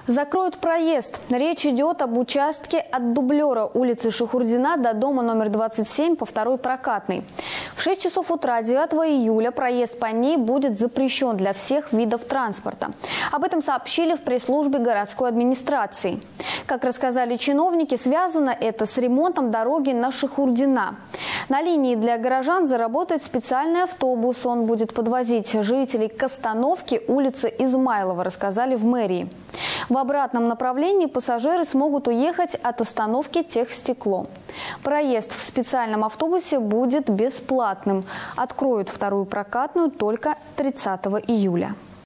Закроют проезд. Речь идет об участке от дублера улицы Шахурдина до дома номер 27 по второй прокатной. В 6 часов утра 9 июля проезд по ней будет запрещен для всех видов транспорта. Об этом сообщили в пресс-службе городской администрации. Как рассказали чиновники, связано это с ремонтом дороги на Шахурдина. На линии для горожан заработает специальный автобус. Он будет подвозить жителей к остановке улицы Измайлова, рассказали в мэрии. В обратном направлении пассажиры смогут уехать от остановки Техстекло. Проезд в специальном автобусе будет бесплатным. Откроют вторую прокатную только 30 июля.